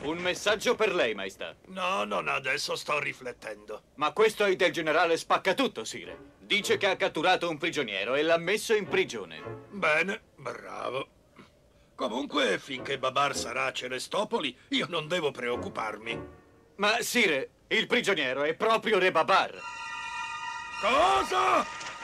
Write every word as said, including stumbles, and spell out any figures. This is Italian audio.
Un messaggio per lei, maestà. No, non adesso, sto riflettendo. Ma questo è del generale Spaccatutto, Sire. Dice che ha catturato un prigioniero e l'ha messo in prigione. Bene, bravo. Comunque, finché Babar sarà a Celestopoli, io non devo preoccuparmi. Ma, Sire, il prigioniero è proprio Re Babar. Cosa?